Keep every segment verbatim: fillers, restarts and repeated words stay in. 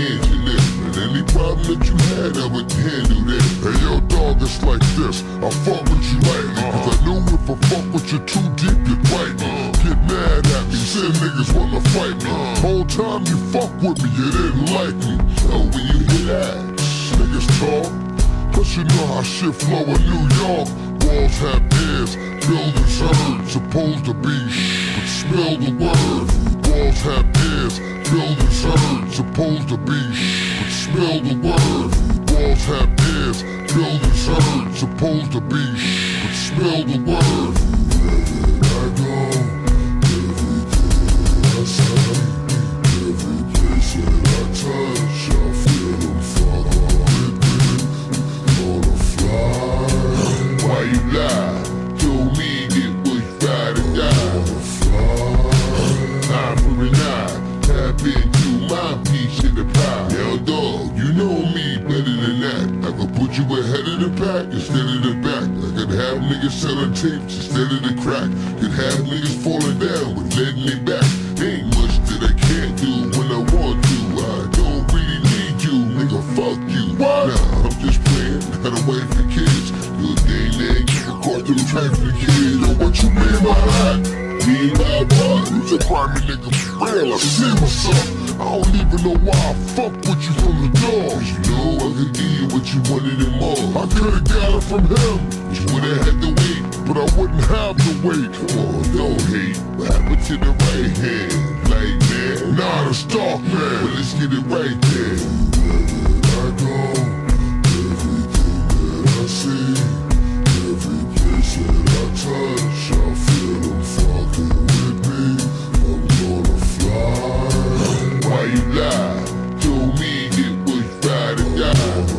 handle it. And any problem that you had, I would handle that. Hey yo dog, it's like this, I fuck with you lightly, cause I know if I fuck with you too deep, you'd bite me. Get mad at me, say niggas wanna fight me. Whole time you fuck with me, you didn't like me. Oh, when you hear that, niggas talk, cause you know how shit flow in New York. Walls have ears, buildings heard, supposed to be shh, but smell the word. Walls have ears, buildings heard, supposed to be shh, but smell the word. Walls have ears, buildings heard, supposed to be shh, but smell the word. Everywhere I go, everything I say, every place that I touch, I feel them fuck with me, gonna fly. Why you lie? Told me it was ride or die. Gonna fly. Eye for an eye, tap into my piece of the pie. Yo dog, you know me better than that. I could put you ahead of the pack instead of the back. I could have niggas selling tapes instead of the crack. Could have niggas falling down with letting it back. Ain't much that I can't do when I want to. I don't really need you, nigga, fuck you. What? Nah, I'm just playing, had a wife and kids. Good thing they ain't get caught them trifling kids. Yo, what you mean by that? Mean by what? You just grimy nigga for real, I see what's up. I don't even know why I fuck with you from the door. Cause you know I could give you what you wanted and more. I could've got it from him, you would've had to wait, but I wouldn't have to wait. Come on, don't hate, what happened to the right hand? Like man, nah, the stalk man, but let's get it right there. Everywhere I go, everything that I see, every place that I touch, I feel them fucking with me, I'm gonna fly. Why you lie? Told me it was ride or die. Gonna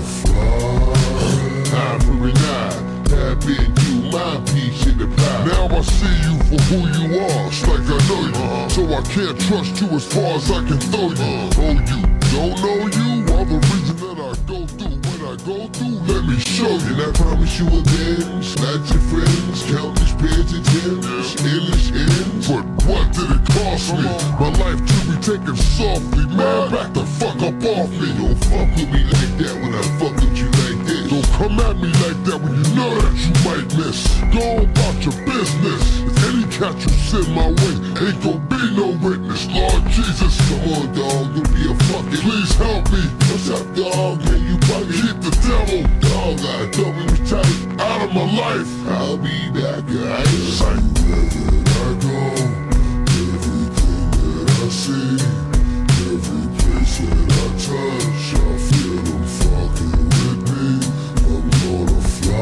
fly. Eye for an eye, tap into my piece of the pie. Now I see you for who you are, it's like I know you, uh-huh. So I can't trust you as far as I can throw you. uh-huh. Oh, you don't know you? All the reason that I go through when I go through, let me show you. And I promise you again, not your friends, countless pairs of gems, endless ends. But what did it cost me? My life to be taken softly, man, back the fuck up off me. Don't fuck with me like that when I fuck with you like this. Don't come at me like that when you know that you might miss. Go about your business. If any cat you send my way, ain't gon' be no witness. Lord Jesus, come on dog, don't be a fucking. Please help me. What's up dog, man, you bugging. Keep the devil, dog, I thought we was tight. Out of my life, I'll be that guy. Sight. Everywhere I go, everything that I see, every place that I touch, I feel them fucking with me, I'm gonna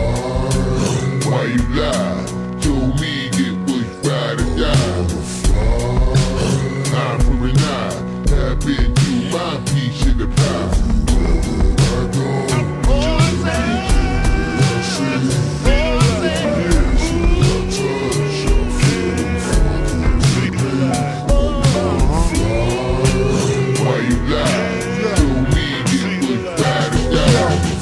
fly. Why you lie? Told me it was ride or die. Gonna fly. Eye for an eye, tap into my piece of the pie. Everywhere I go, everything that I see, every place that I touch, I feel them fucking with me, I'm gonna fly. Why you lie? Told me it was ride or die. Gonna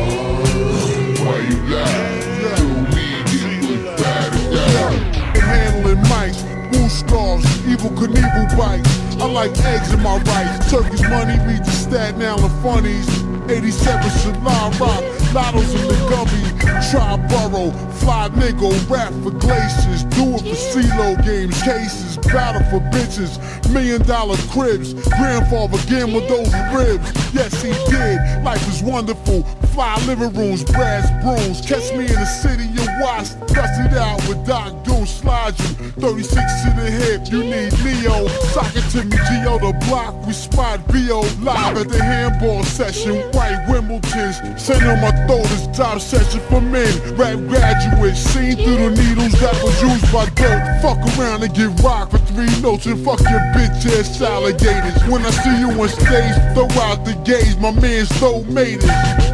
fly. Why you lie? Told me it was ride or die. Handling mics, woo scarves, evil Knievel bites. I like eggs in my rice. Turkish money beat the Staten Island funnies. eighty-seven Shalom Rock, Lottos in the gummy. Tri-Borough, fly nigga, rap for glaciers. Do it for CeeLo games, cases, battle for bitches. Million dollar cribs, grandfather gambled those ribs. Yes he did, life is wonderful. Fly living rooms, brass brooms. Catch me in the city and watch, dust it out with Doc Doom, slide you. thirty-six to the hip, you need Leo. Sock it to me, Geo the block, we spot V O live at the handball session. White Wimbledons, send on my throat is top session for men. Rap graduates, seen through the needles that was used by dope. Fuck around and get rocked for three notes and fuck your bitch ass alligators. When I see you on stage, throw out the gauge, my man so made it.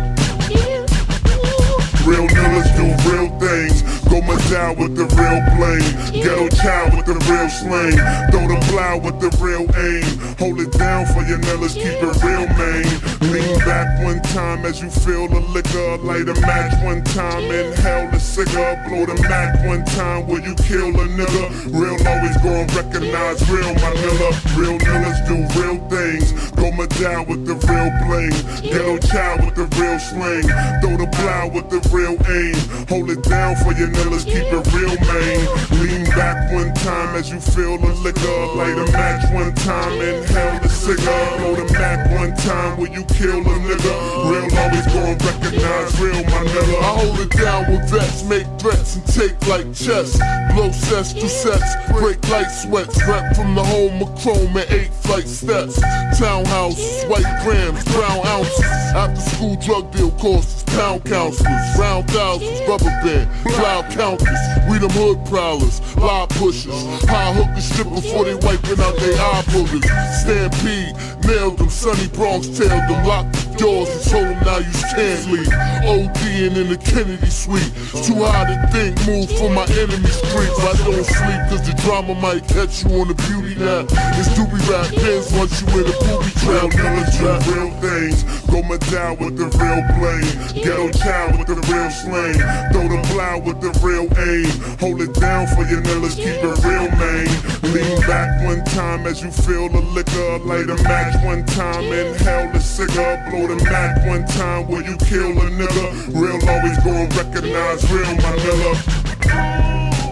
Real niggas do real things. Go my down with the real blame. Ghetto child with the real slang. Throw them blind with the real aim. Hold it down for your niggas, keep it real, man. Lean back back one time as you feel the liquor. Light a match one time, inhale the cigar. Blow the Mac one time where you kill a nigga. Real always gon' recognize real, my nigga. Real niggas do real things. Go my down with the real bling. Ghetto child with the real sling. Throw the plow with the real aim. Hold it down for your niggas, keep it real, man. Lean back one time as you feel the liquor. Light a match one time, inhale the cigar. Blow the Mac one time where you kill a nigga. Real always gon' recognize real, my nigga. I hold it down with vets, make threats and take like chess. Blow sets to sets, break like sweats. Rep from the home of chrome and eight flight steps. Townhouses, white grams, brown ounces. After school drug deal courses, town counselors. Round thousands, rubber band, cloud counters. We them hood prowlers, lie pushers. High hook the strip before they wiping out they eye boogers. Stampede, nailed them, Sunny Bronx tailed them. Locked the doors and told them now you can't leave. ODing in the Kennedy suite. Too high to think, move for my enemy's creeps. I don't sleep cause the drama might catch you on the beauty nap. It's doobie rap pins once you in a booby trap. Real niggas do real things. Go my down with the real blame. Ghetto child with the real slang. Throw the plow with the real aim. Hold it down for your niggas, keep it real, man. Lean back one time as you feel the liquor. Light a match one time, inhale the cigar. Blow the Mac one time where you kill a nigga. Real always gon' recognize real, my nigga.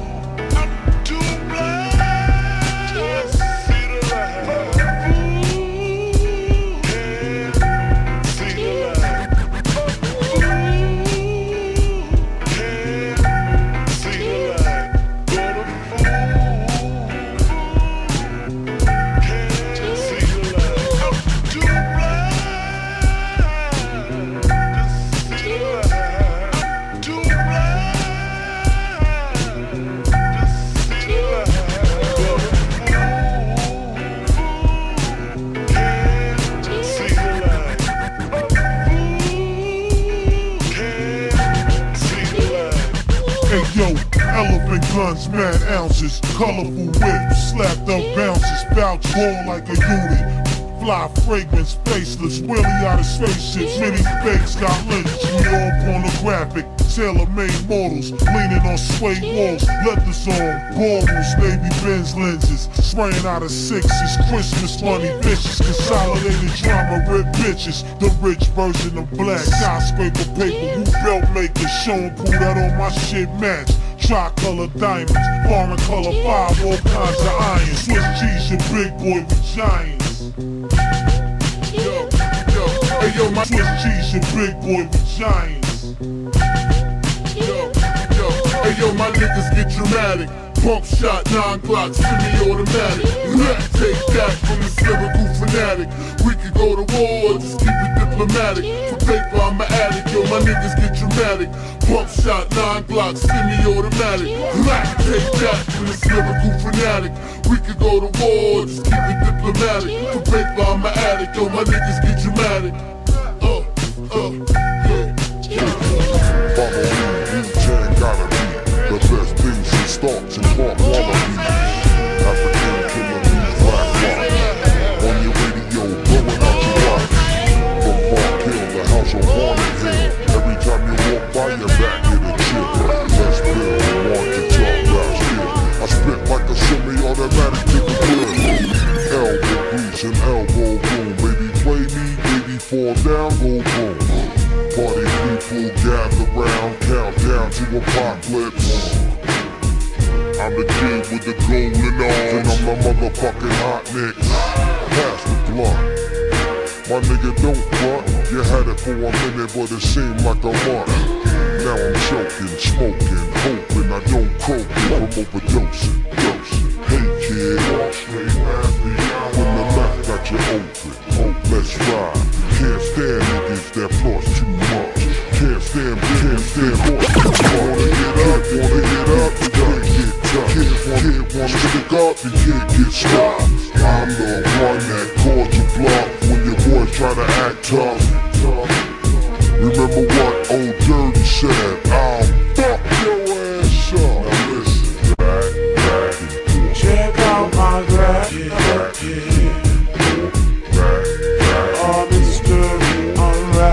Yo, elephant guns, mad ounces, colorful whips, slapped up bounces, vouch ball like a unit. Fly fragrance, faceless, wheelie out of spaceships, many fakes got lynched. We all pornographic, tailor-made models, leaning on sway walls, leathers on, ballrooms, Navy Benz lenses, spraying out of sixes, Christmas money, vicious, consolidated drama, rip bitches, the rich version of black, skyscraper paper, who belt maker, showing pull that on my shit match. Tricolor diamonds, foreign color five, all kinds of iron. Swiss cheese, your big boy with giants. Yo, yo, hey yo, my Swiss cheese, your big boy with giants. Yo, yo, hey yo, my niggas get dramatic. Pump shot, nine Glocks, semi-automatic. Take that from this lyrical fanatic. We could go to war, just keep it diplomatic. For paper, I'm an addict, yo, my niggas get dramatic. Pump shot, nine Glocks, semi-automatic. Take that from this lyrical fanatic. We could go to war, just keep it diplomatic. For paper, I'm an addict, yo, my niggas get dramatic. Uh, uh, yeah, yeah. Follow me, Wu-Tang gotta be the best things and starts and Clark wallabies. African killer bees, black rock. On your radio, blowing out your watch. From Park Hill, the house on Haunted Hill. Every time you walk by, your back hit a chill. Let's build, want to talk rap skill. I spit like a semi-automatic to the grill. Elbow grease and elbow boom. Baby play me, baby fall down, go boom. Party people gather round, count down to apocalypse. I'm the kid with the golden arms, and I'm the motherfucking hot nicks. Pass the blunt. My nigga don't front. You had it for a minute, but it seemed like a month. Now I'm choking, smoking, hoping I don't croak from overdosing. Hey kid, when the mouth got you open, hope let's ride. Can't stand niggas that floss too much. Can't stand, can't stand horse too much. Wanna get up, wanna get up, you can't get tough. Kid wanna, kid wanna stick up, you can't get stopped. I'm the one that calls you bluff when your boy try to act tough. Remember what old Dirty said, I'll fuck your ass up. Now listen, back, back and forth. Check out my graph, yeah, yeah. Back, back, All this story unwrapped.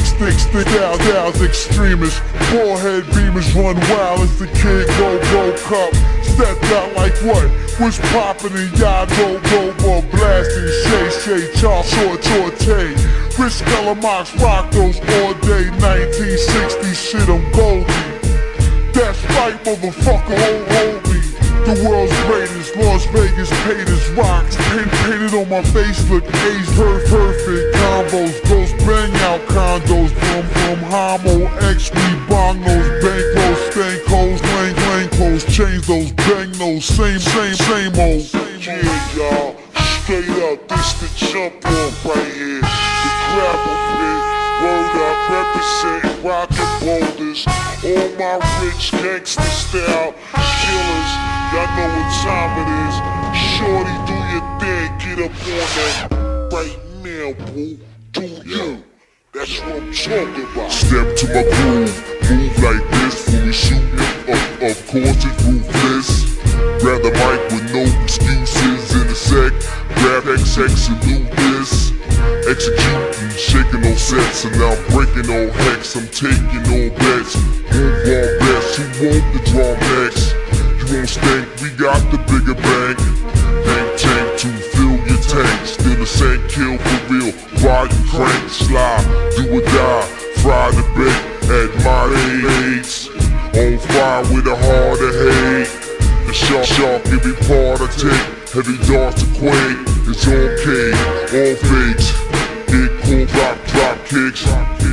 stick, stick, stick, down, down's extremists. Forehead beamers run wild as the kid go, go, cup. Stepped out like what? What's poppin' and y'all go, go, go, blasting, shay, shay, char, short, short, tay. Rich color mocks rock those all day, nineteen sixty shit, I'm golden. That's right, motherfucker, hold, hold me. The world's greatest, Las Vegas Paters, rocks. Paint, painted on my face, look age per perfect. Combos, ghost bang out condos. From, from Homo, X, we bong those. Bankrolls, stank hoes, clang, clang clothes. Change those, bang those, same, same, same old. Yeah, y'all, straight up, this the jump off right here. The grapple fit, word up, represent, rockin' boulders. All my rich gangsta style killers, y'all know what time it is. Shorty, do your thing, get up on that right now, boo. Do you? That's what I'm talking about. Step to my groove, move like this, fully shooting up, of course it's ruthless. Grab the mic with no excuses in a sec. Grab X X and do this. Executing, shaking no sets, and I'm breaking on hex. I'm taking on bets. Move on best, who want the draw next? You won't stink, we got the bigger bank. Bank tank to fill your tank. Still the same kill for real. Ride and crank, slide, do or die. Fry the bait at my age. On fire with a heart of hate. The shark, shark, every part I take. Heavy darts to quake. It's on K, on fakes. Hit cool, drop, drop kicks.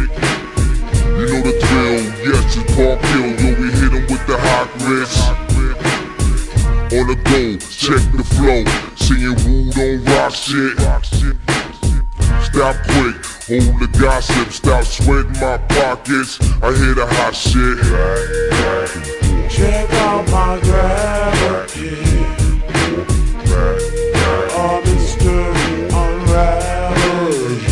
You know the drill, yes, it's Park Hill. Yo, we hit him with the hot wrist. On the go, check the flow. Singing Woo don't rock shit. Stop quick, hold the gossip. Stop sweating my pockets. I hear the hot shit. Check out my gravity. All mystery unravels.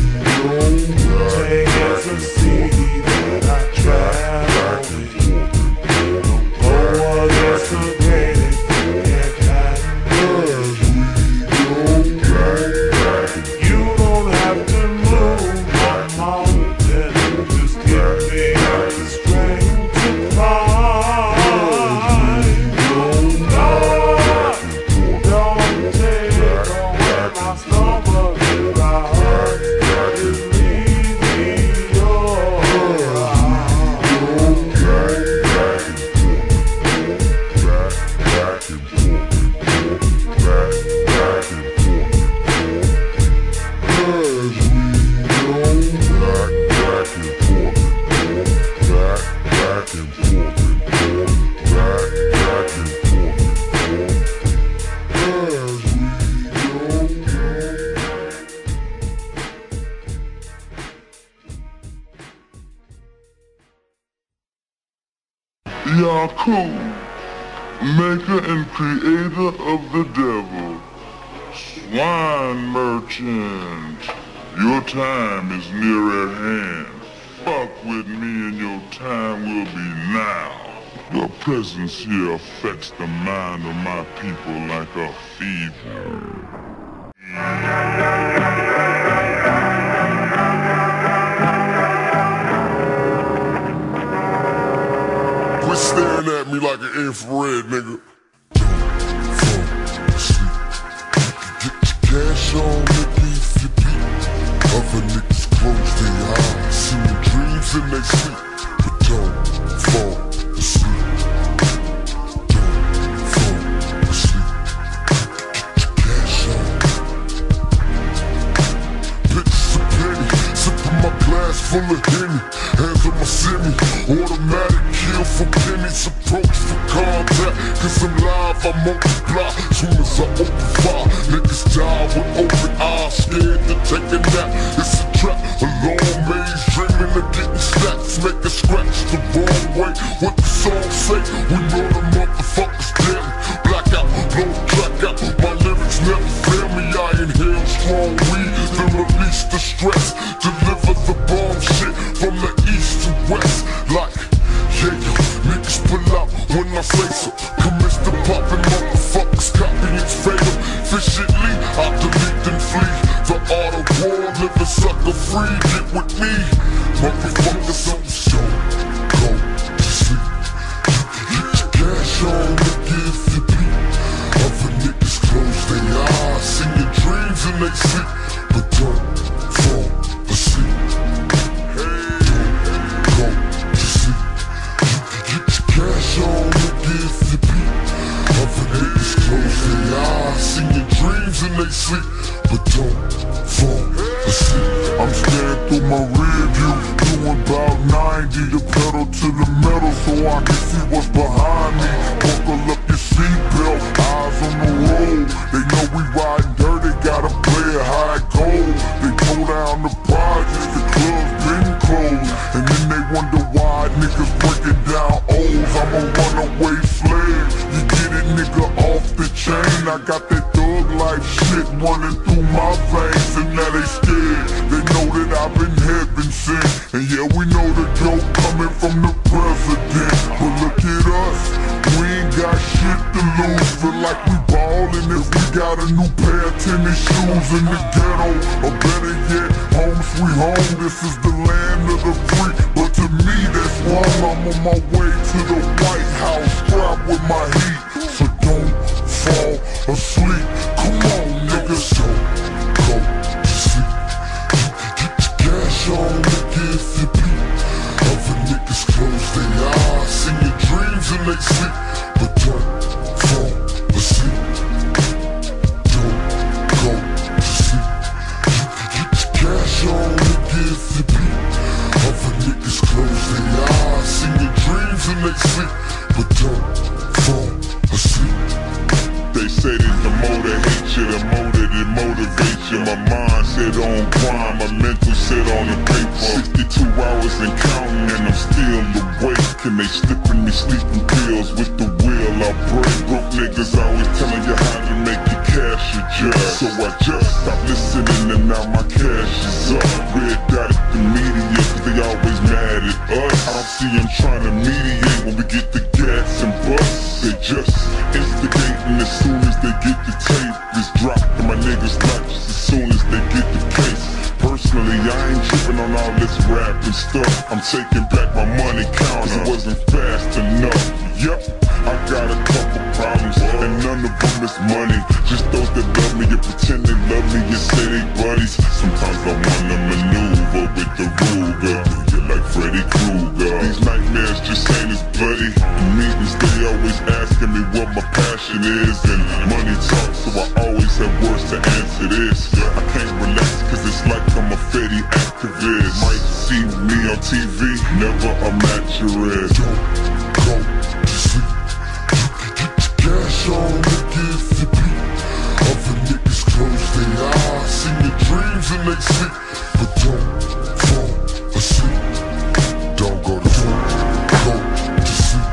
Take as a city that I travel with. Oh, that's the greatest thing I can do. You don't have to move my mountain. Just give me the strength to climb. Lord, don't take away my stomach if I hurt. Just leave me Yaku, maker and creator of the devil, swine merchant, your time is near at hand. Fuck with me and your time will be now. Your presence here affects the mind of my people like a fever. Quit staring at me like an infrared, nigga. Get your cash on, nigga, if you beat. Other niggas close their eyes, see dreams in they sleep, but don't fall asleep. Don't fall asleep. Get your cash on. Bitches a penny, sipping my glass full of Henny. Hands on my semi, automatic kill for pennies. Approach for contact, cause I'm live, I multiply. Soon as I open fire, niggas die with open eyes, scared to take a nap. It's a trap, a long maze, dreaming of getting stacks. Make a scratch the wrong way. What the song say? We know the motherfuckers dead. Blackout, no track out. My lyrics never fail me. I inhale strong weed to release the stress. Deliver the bomb shit from the east to west. Like, yeah, yo, niggas pull out when I say so. Commence to poppin' motherfuckers, copy it's fatal. Efficiently, I delete and flee. The art of war, living sucker free. free, get with me. Motherfuckers, I'm so cold to sleep. You can get your cash on, look if you bleed. Other niggas close their eyes, see your dreams and they sleep, but don't fall asleep. Don't go to sleep. You can get your cash on, look if you bleed. Other niggas close their eyes, see your dreams and they sleep, but don't fall asleep. I'm staring through my rear view, doing about ninety, the pedal to the metal so I can see what's behind me. Buckle up your seatbelt, eyes on the road. They know we riding dirty, gotta play it how it goes. They pull down the projects, the clubs been closed, and then they wonder why niggas breaking down O's. I'm a runaway slave, you get it nigga off the chain. I got that thug life shit running through my veins, and now they scared. They know that I've been heaven sent, and yeah, we know the dope coming from the president. But look at us, we ain't got shit to lose. Feel like we ballin' if we got a new pair of tennis shoes in the ghetto. Or better yet, home sweet home, this is the land of the free. But to me that's wrong, I'm on my way to the White House, strapped with my heat. So don't fall asleep, come on niggas, don't go to sleep. You can get your cash on, look if you bleed. Other niggas close their eyes, see your dreams and they sleep, but don't fall asleep. Don't go to sleep. You can get your cash on, look if you bleed. Other niggas close their eyes, see your dreams and they sleep, but don't fall asleep. They say that the more they hate you, the more that it motivates you. My mind set on grind, my mental set on the paper. Sixty-two hours and counting and I'm still awake. And they slipping me sleeping pills with the will I break. Broke niggas always telling you how to make your cash adjust. So I just stop listening and now my cash is up. Red dot at the media cause they always mad at us. I don't see them trying to mediate when we get the gas and bust. They just instigating as soon as they get the tape. It's dropped to my niggas' laps as soon as they get the case. Personally, I ain't tripping on all this rap and stuff. I'm taking back my money counter, it wasn't fast enough. Yep, I got a couple problems, and none of them is money. Just those that love me and pretend they love me and say they buddies. Sometimes I wanna maneuver with the Ruger, do you like Freddy Krueger? These nightmares just ain't as bloody. In meetings they always asking me what my passion is, and money talks, so I always have words to answer this. I can't relax cause it's like I'm a Fetty activist. Might see me on T V, never a maturist. Don't go to sleep. You can get your cash on, look if you bleed. Other niggas close their eyes, see your dreams and they sleep, but don't fall asleep. Don't go to sleep. Go to sleep.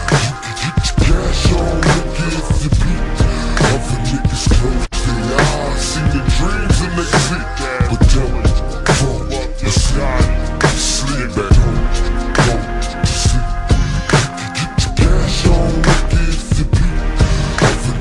You can get your cash on, look if you bleed. Other niggas close their eyes, see your dreams and they sleep, but don't fall asleep. Sleep back home. Go to sleep. You can get your cash on, look if you bleed. Other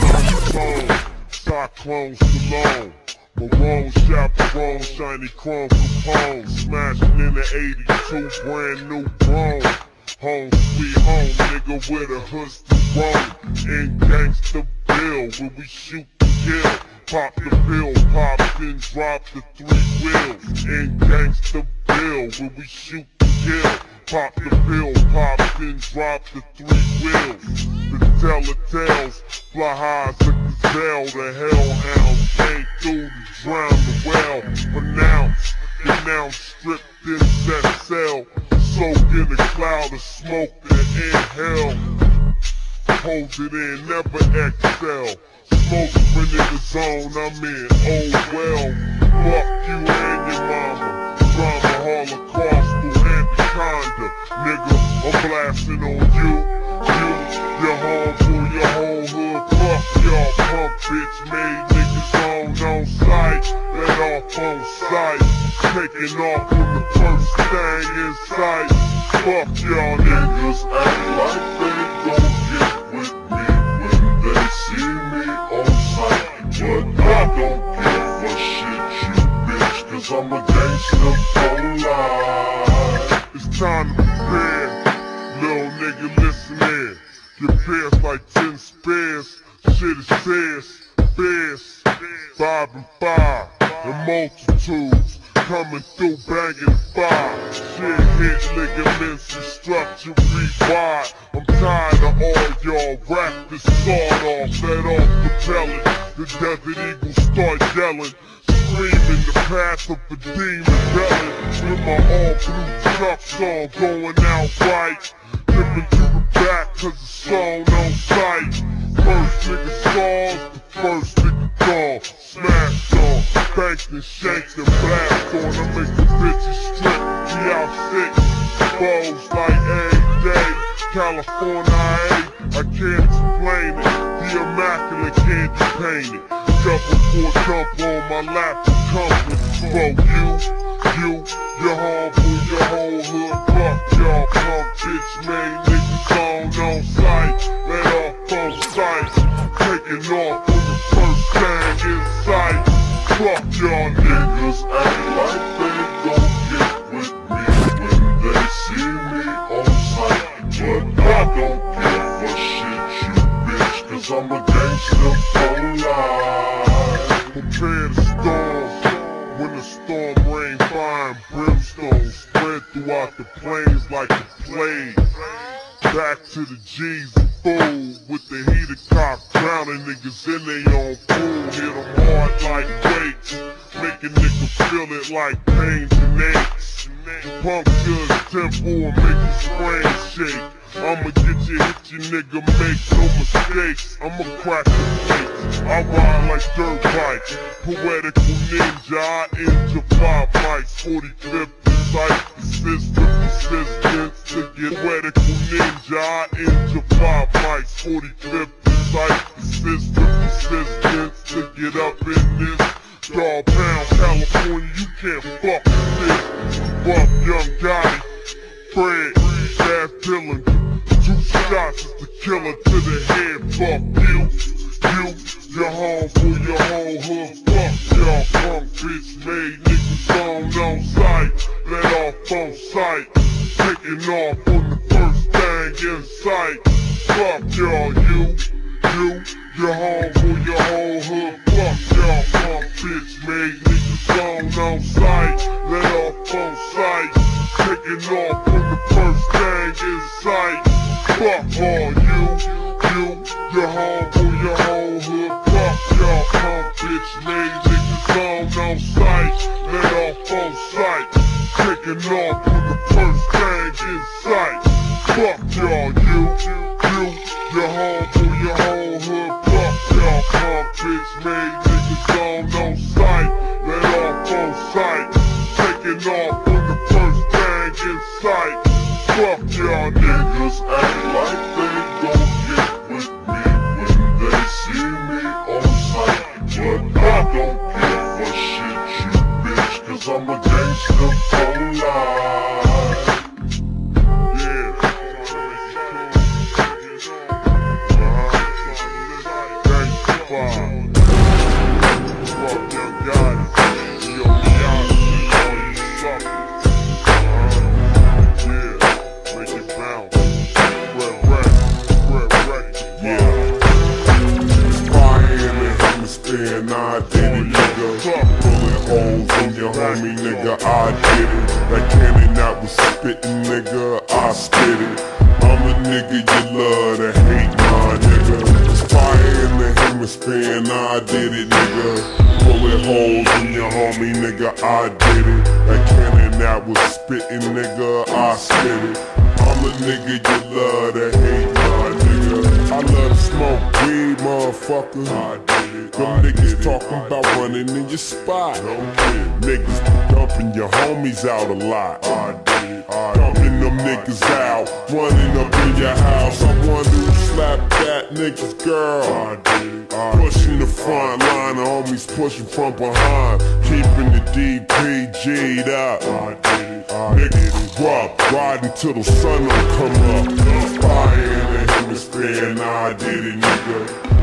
niggas Cyclone Stallone, Marone, chaperone, shiny chrome Capone, smashing in the eighty-two, brand new Brougham. Home sweet home, nigga with a hood to roll. In gangsta bill, where we shoot to kill. Pop the pill, pop then drop the three wheels. In gangsta bill, where we shoot to kill. Pop the pill, pop then drop the three wheels. The telltales fly high as a gazelle. The hellhounds came through to drown the well. Pronounce, denounce, stripped in that cell. Soak in a cloud of smoke and inhale. Hold it in, never exhale. Smoke in the zone, I'm in, oh well. Fuck you and your mama. Drama, Holocaust, through anaconda. Nigga, I'm blasting on you. You, your home for your whole hood. Fuck y'all punk bitch made niggas on on sight. Let off on sight. Taking off from the first thing in sight. Fuck y'all niggas act like they gon' get with me when they see me on sight. But I don't give a shit, you bitch, cause I'm a gangster. gangster for life. It's time to prepare, little nigga listen in. Your pairs like ten spares, shit is fierce, fierce. Five and five, and multitudes coming through banging five. Shit hit ligaments and structure rewired. I'm tired of all y'all rap this sawed off, let off propelling. The Desert Eagles start yelling, screaming the path of a demon belling. With my all blue trucks on, going out right. Dipping to the back cause the song on sight. First nigga saws, the first nigga gone. Smashed on, banked and shanked and blast on. I make the bitches strip, we out sick. Balls like every day. California, I I can't explain it. The immaculate candy painted. Double four jump on my lap and comfort. For you, you, your homeboy, your whole hood. Fuck y'all punk bitch made niggas on on sight. Let off on sight. Taking off on the first thing in sight. Fuck y'all niggas. Niggas act like they gon' get with me when they see me on sight. But I don't give a shit, you bitch, cause I'm a gangster for life. Prepare the storm. When the storm rain, fire and brimstone spread throughout the plains like a plague. Back to the G's and fool with the heater cock, drowning niggas in they own pool. Hit them hard like weights, make a nigga feel it like pains and aches. Puncture his temple and make his brain shake. I'ma get you, hit you nigga, make no mistakes. I'ma crack the plates, I ride like dirt bikes. Poetical ninja, I injure five mics. forty-fifth sight, persistent persistence to get poetical ninja, I injure five mics. forty-fifth sight, persistent persistence to get up in this dog pound California. You can't fuck with this. Fuck Young Gotti, Fred, Bad Dylan. Two shots is the killer to the head. Fuck you, you, your homeboy, your whole hood. Fuck y'all punk bitch made niggas on on sight. Let off on sight. Taking off on the first thing in sight. Fuck y'all, you, you, your homeboy, your whole hood. Fuck y'all punk bitch made niggas on on sight. Let off on sight. Taking off on the first thing in sight. Fuck all you, you, your homeboy, your whole hood. Fuck y'all punk bitch made niggas on on sight. Let off on sight. Taking off on the first thing in sight. Fuck y'all, you, you, your homeboy, your whole hood. Fuck y'all punk bitch made niggas on on sight. Let off on sight. Taking off on the first thing in sight. Fuck y'all niggas. Niggas act like they gon' get with me when they see me on sight. But I don't give a shit, you bitch, cause I'm a gangster for life. Yeah. Gangsta five. Fuck Young Gotti. Yo, Beyonce, all you suckers. Uh-huh. Yeah. Make it bounce. Red wreck, red wreck. Yeah. Fire in the hemisphere, nah, I did it, nigga. Bullet holes in your homie, nigga, I did it. That cannon that was spittin', nigga, I spit it. I'm a nigga you love to hate, my nigga. It's fire in the hemisphere, nah, I did it, nigga. Bullet holes in your homie, nigga, I did it. That cannon that was spittin', nigga, I spit it. I'm a nigga you love to hate, my nigga. I love to smoke weed, motherfucker. I did it. Them niggas talking about running in your spot. Niggas be dumping your homies out a lot. I did it. Dumping them niggas out, running up in your house. I wonder who slapped that nigga's girl. I did it. Pushing the front line, the homies pushing from behind. Keeping the D P G'd up. I did it. Niggas rough, riding till the sun don't come up. Fire in the hemisphere, nah, I did it, nigga.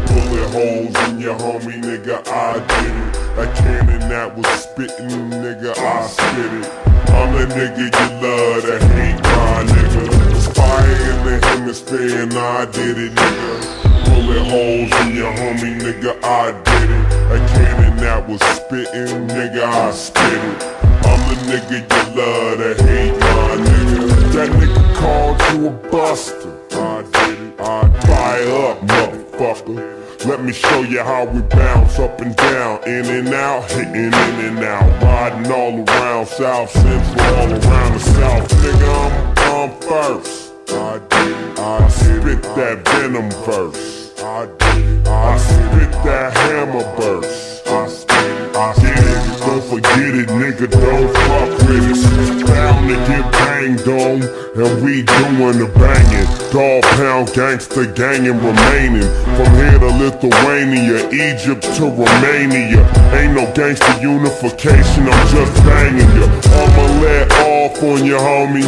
Bullet holes in your homie, nigga, I did it. That cannon that was spittin', nigga, I spit it. I'm the nigga you love to hate, my nigga. There's fire in the hemisphere and I did it, nigga. Bullet holes in your homie, nigga, I did it. That cannon that was spittin', nigga, I spit it. I'm the nigga you love to hate, my nigga. That nigga called you a buster. I did it. I fire up, motherfucker. Let me show you how we bounce up and down, in and out, hitting in and out, riding all around South Central, all around the South. Nigga, I'm, I'm first. I did it. I spit that venom verse. I did it. I spit that hammer verse. I spit it. I get it. Don't forget it, nigga. Don't fuck with it. Bound to get banged on, and we doing the banging. Dog pound gangsta gangin' remaining. From here to Lithuania, Egypt to Romania. Ain't no gangsta unification, I'm just banging ya. I'ma let off on you, homie.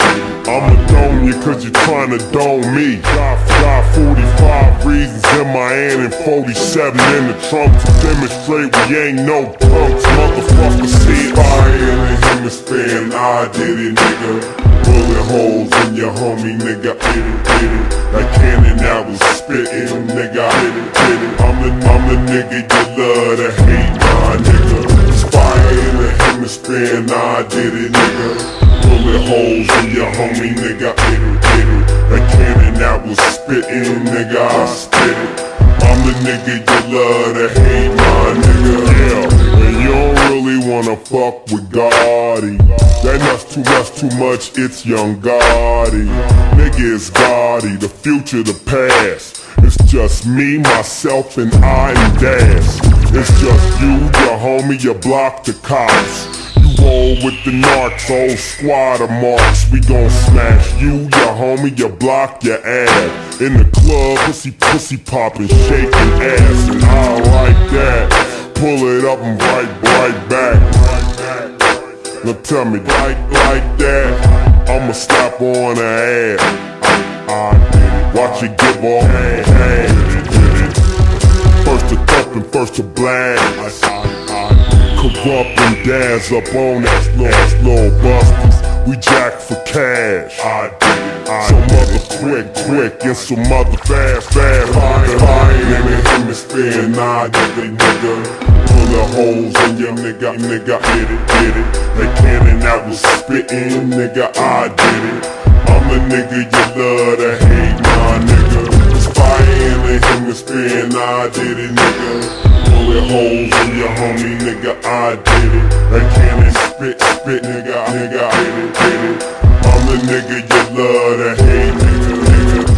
I'ma dome you cause you tryna dome me. Got, got forty-five reasons in my hand and forty-seven in the trunk to demonstrate we ain't no punks. Motherfucker, see fire in the hemisphere and I did it, nigga. Bullet holes in your homie, nigga, hit it, hit it. That cannon that was spittin', nigga, hit it, hit it. I'm the, I'm the nigga you love to hate, my nigga. There's fire in the hemisphere and I did it, nigga. Bullet holes in your homie, nigga, hit it, hit it. That cannon that was spittin', nigga, I spit it. I'm the nigga you love to hate, my nigga. Yeah, and you don't really wanna fuck with Gotti. That nuts too much, too much, it's Young Gotti. Nigga, it's Gotti, the future, the past. It's just me, myself, and I and Dash. It's just you, your homie, your block, the cops. Roll with the narcs, whole squad of marks. We gon' smash you, your homie, your block, your ass. In the club, pussy, pussy poppin', shaking ass. And I like that. Pull it up and right, right back. Now tell me, like, like that, I'ma slap on her ass. I, I did it. Watch it give all hand, hand. First to thump and first to blast. I, I, I corrupt and dance up on that slow, slow busters. We jack for cash. I did it. I some mother quick, quick, and some mother fast, fast. Fire, fire in the hemisphere, and I did it, nigga. Pull the holes in your nigga, nigga, hit it, hit it. That cannon that was spittin', nigga, I did it. I'm the nigga you love to hate, my nigga. There's fire in the hemisphere, and I did it, nigga. Bullet holes in your homie, nigga, I did it. That cannon spit, spit, nigga, nigga, hit it, hit it. I'm the nigga you love to hate, nigga, nigga.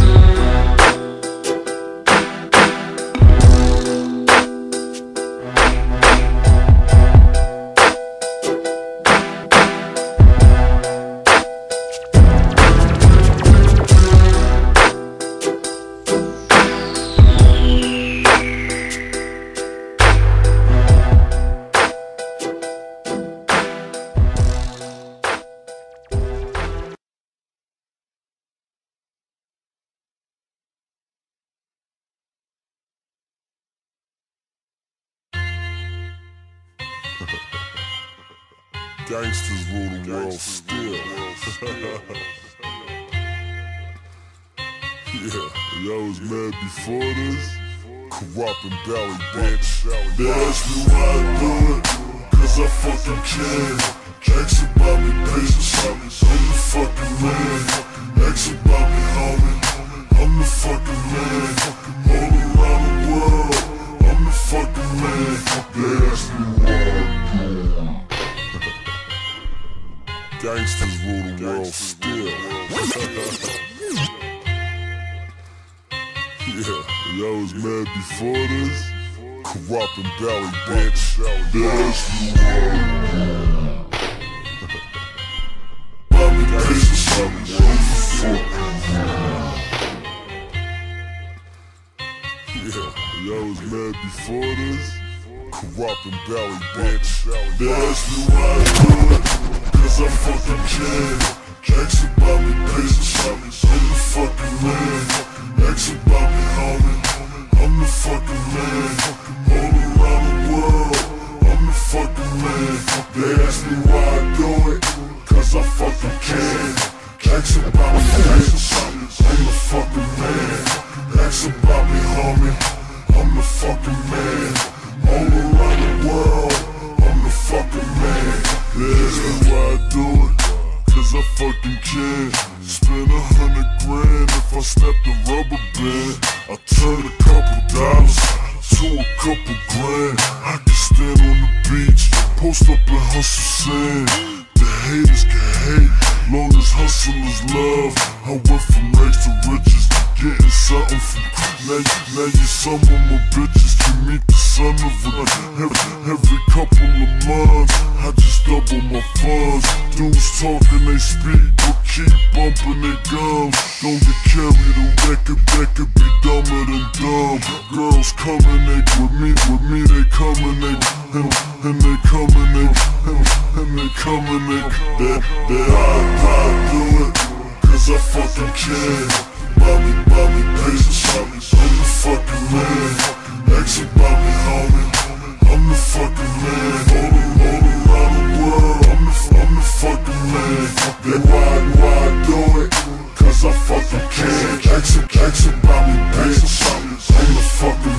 Gangsters rule the world still. Yeah, y'all was mad before this. Corrupt and belly, bitch. They ask me why I do it, cause I fucking can. Ask about me, patience, I'm the fucking man. Ask about me, homie, I'm the fucking man. All around the world, I'm the fucking man. They ask me why I do it. Gangsters rule the world still. Yeah, y'all was mad before this. Corrupt and belly, bitch. They ask me why I do it. I'm the patience, I'm the fucking man. Yeah, y'all was mad before this. Corrupt and belly, bitch. They ask me why I do it, cause I fucking can. Ask about me, patience, I'm the fucking man. Ask about me, homie, I'm the Ask about me, ask about me, I'm the fucking man. Ask about me, homie, I'm the fucking man. All around the world, I'm the fucking man. That's why I do it, cause I fucking can. Spend a hundred grand if I snap the rubber band. I turn a couple dollars to a couple grand. I can stand on the beach, post up and hustle sand. The haters can hate, long as hustlers love. I went from rags to riches, getting something from now. You, now you some of my bitches can meet the son of a every, every couple of months. I just double my funds. Dudes talking, they speak, but keep bumping their gums. Don't get carried away, could, that could be dumber than dumb. Girls coming, they with me, with me, they coming, they and, and they coming, they and, and they coming, they that that I, I do it, cause I fucking can. Mommy, mommy, patience, I'm the fucking man. Ask about me, homie, I'm the fucking man. All, all around the world, I'm the, I'm the fucking man. That why, why I do it, cause I fucking can. Ask, ask about me, patience, I'm the fucking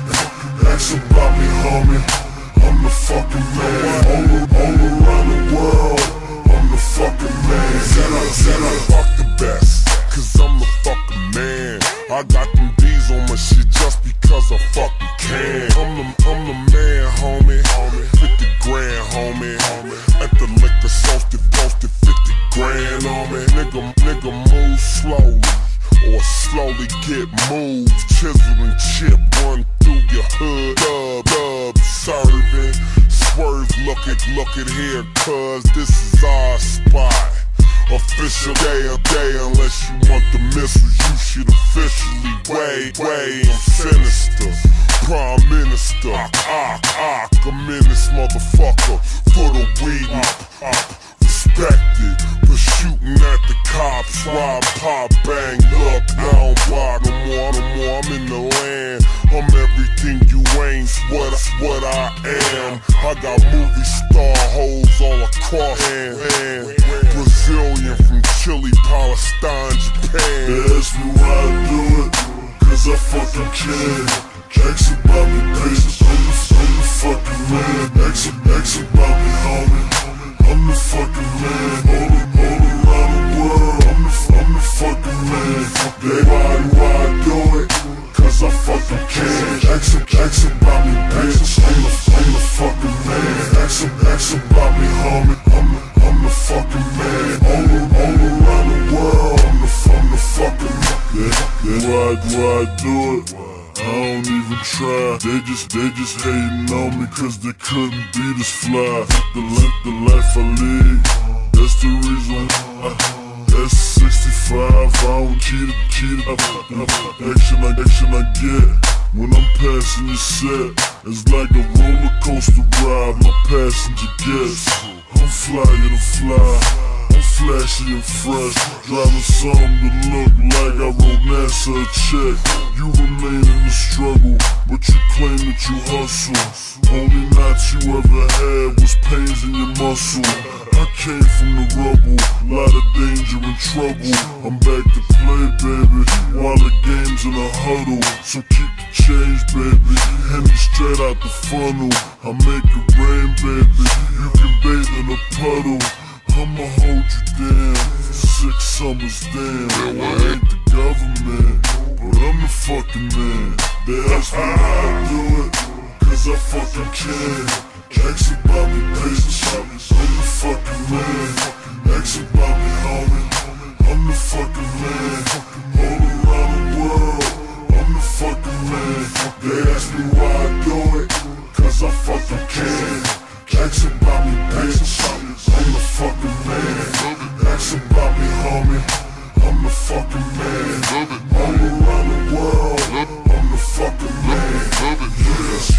man. Ask about me, homie, I'm the fucking man. All, all around the world, I'm the fucking man. Said I, said I fuck the best, cause I'm the fucking man. I got them D's on my shit just because I fucking can. I'm the, I'm the man, homie. fifty grand, homie. At the liquor sauce, posted fifty grand on me. Nigga, nigga move slowly, or slowly get moved. Chisel and chip run through your hood. Dub, dub, serving. Swerve, look at, look at here, cuz this is our spot. Official day of day, unless you want the missiles, you should officially wait, wait, I'm sinister, prime minister, ah, ah, I'm in this motherfucker, for the weed, ah, respected, for shooting at the cops, rob, pop, bang, look, I don't buy no more, no more, I'm in the land, I'm everything you ain't, what, what I am, I got movie star hoes all across, and, and Brazilian from Chile, Palestine, Japan. They ask me why I do it, cause I fucking can. Ask about me, patience, I'm the, I'm the fucking man. Ask, ask about me, homie, I'm the fucking man. All, all around the world, I'm the, I'm the fucking man. They why, why I do it, cause I fucking can. Ask, ask about me, patience, I'm the, I'm the fucking man. Ask, ask about me, homie, I'm the, I'm the fucking man. All, all around the world, I'm the, I'm the fucking man. Yeah, yeah. Why, why I do it? I don't even try. They just, they just hating on me cause they couldn't be this fly. The life, the life I lead, that's the reason why. S sixty-five, I don't cheat it, cheat it. Action I, action I get when I'm passing your set. It's like a roller coaster ride, my passenger gets. I'm flyer to fly, I'm flashy and fresh, driving something to look like I wrote NASA a check. You remain in the struggle, but you claim that you hustle. Only knots you ever had was pains in your muscle. I came from the rubble, lot of danger and trouble. I'm back to play, baby, while the game's in a huddle. So keep the change, baby, hand me straight out the funnel. I make it rain, baby, you can bathe in a puddle. I'ma hold you down for six summers down. I ain't the government, but I'm the fucking man. They ask me how I do it, cause I fucking can. Ask about me, patience, I'm the fucking man. Ask about me, homie, I'm the fucking man. All around the world, I'm the fucking man. They ask me why I do it, cause I fucking can. Ask about me, patience, I'm the fucking man. Ask about me, homie, I'm the fucking man. All around the world, I'm the fucking man. Yes.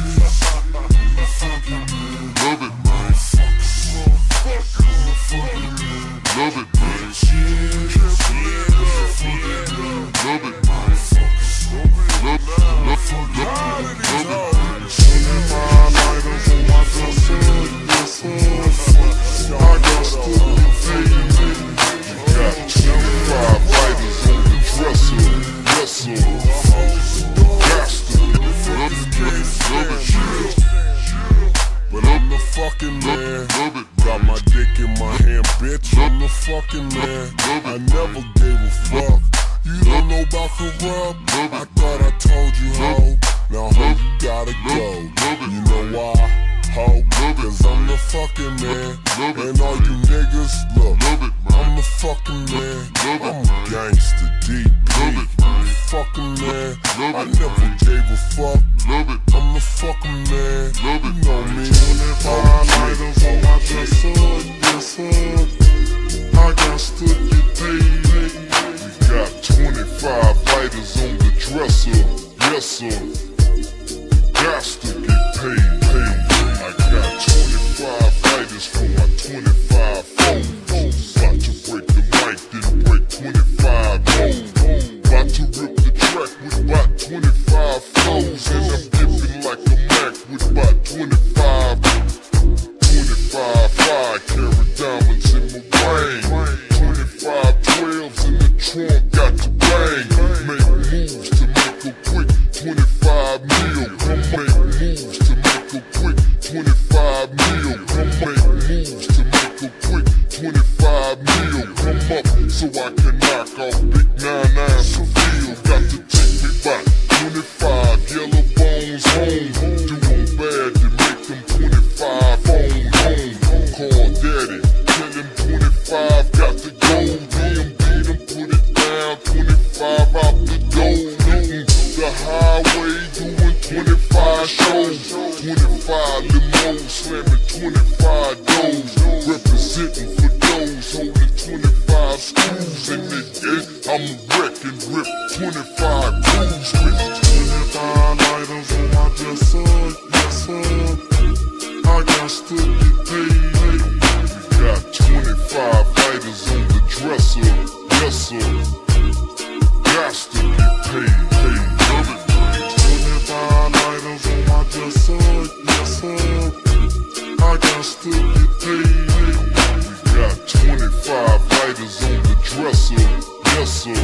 I'm the fucking man. Love it, man. I'm the fucking man. Love it, man. Love it, man. Love, love, love, love it. I got still fading, you got the fucking man. I never gave a fuck. You don't know about corrupt? I thought I told you, ho. Now, ho, you gotta go. You know why? Ho, cause I'm the fucking man. And all you niggas, look, I'm the fucking man. I'm a gangster, deep, deep. Fucking man, I never gave a fuck. I'm the fucking man. You know me. twenty-five lighters on my dresser, yes sir. I got to get paid. We got twenty-five lighters on the dresser, yes sir. Got to get paid, paid. I got twenty-five lighters for my twenty-five phones. About to break the mic, then break twenty-five bones. About to rip the track with about twenty-five flows. And I'm dipping like a Mac with about twenty-five. twenty-five five carat diamonds in my brain. twenty-five twelves in the trunk, got to bang. Make moves to make a quick twenty-five mil. Come make moves to make a quick twenty-five mil. Come make moves to make a quick twenty-five mil. Come up so I can knock off big nine nine Seville. Got to take me back twenty-five yellow bones home. Do them bad to make them twenty-five home home. Call daddy, tell him twenty-five got to go. D M B them put it down, twenty-five out the door. The highway doing twenty-five shows. twenty-five limos slamming twenty-five doors. Representing for those holding twenty-five screws. And it, it, I'm a wreck and rip twenty-five crews with twenty-five lighters on my dresser, yes sir. I got to get paid. We got twenty-five lighters on the dresser, yes sir. Got to get paid, paid. twenty-five lighters on my dresser, yes sir. I got to get paid. We got twenty-five lighters on the dresser, yes sir.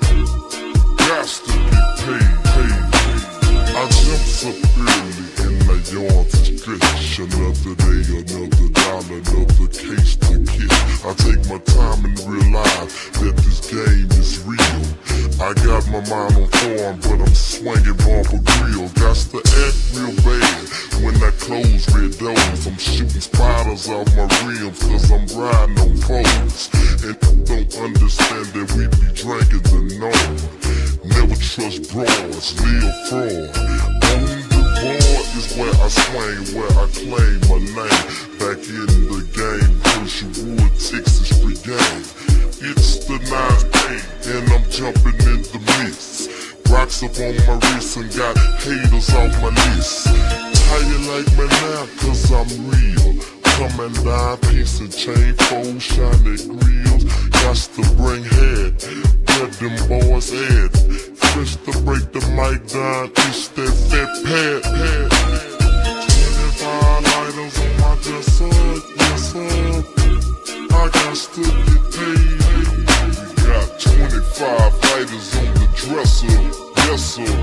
Got to get paid, paid. I jumped up early in the yard to stretch. Another day, another dollar, another case to get. I take my time and realize that this game is real. I got my mind on form, but I'm swinging bumper grill. Got to act real bad when I close red doors. I'm shooting spiders off my rims cause I'm riding on poles. And don't understand that we be drinking the norm. Never trust broads, live fraud. On the board is where I swing, where I claim my name. Back in the game, Hersheywood, Texas Brigade. It's the nine eight and I'm jumping in the mix. Rocks up on my wrist and got haters on my list. How you like me now? Cause I'm real. Coming down, piece and chain, fold, shiny grills. Got to bring head, where them boys at. Fresh to break the mic down, it's that fat pad, pad. twenty-five lighters on my dresser, yes sir. I got to get paid. We got twenty-five lighters on the dresser, yes sir.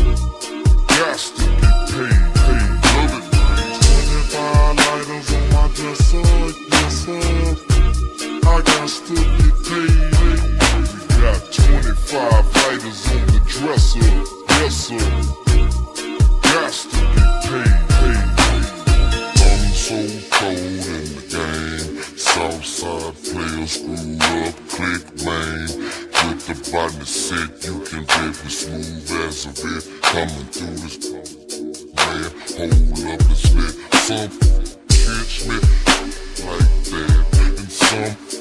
Got to get paid, paid. Love it. twenty-five lighters on my dresser, yes sir. I got to get paid. We got twenty-five lighters on the dresser, yes sir. Got to get paid, paid. I'm so cold in the game. Southside players screw up, click main. With the body set, you can bet we smooth as a bit. Coming through this man, hold up the split. Some catch me like that, and some